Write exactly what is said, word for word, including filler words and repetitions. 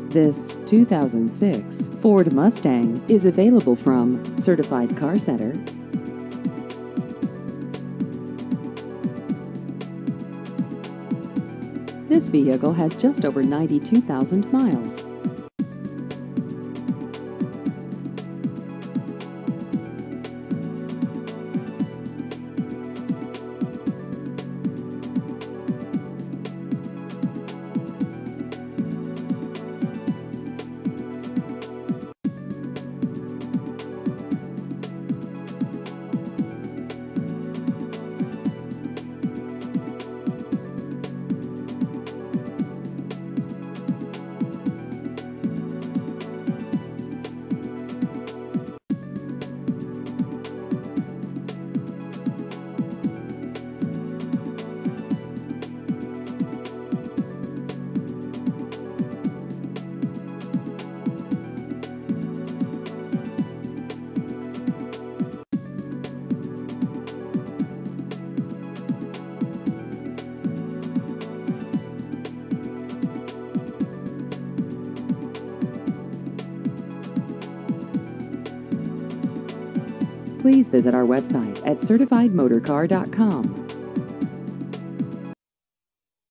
This two thousand six Ford Mustang is available from Certified Car Center. This vehicle has just over ninety-two thousand miles. Please visit our website at certified motor car dot com.